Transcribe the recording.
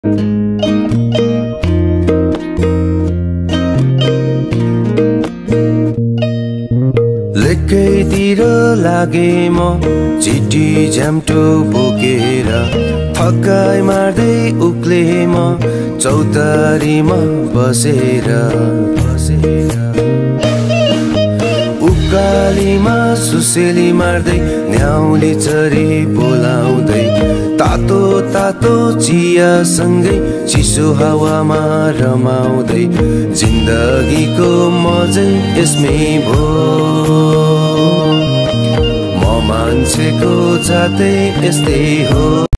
लेकैतिर लागे म चिठी झ्याम्टो बोकेर थकाइ मार्दै उक्ले म चौतारीमा बसेर उकालीमा सुसेली मार्दै न्याउली चरी बोलाउँदै तातो तातो चिया सँगै चिसो हावामा रमाउँदै जिन्दगीको मजै यसमै भो म मान्छेको जातै यस्तै हो।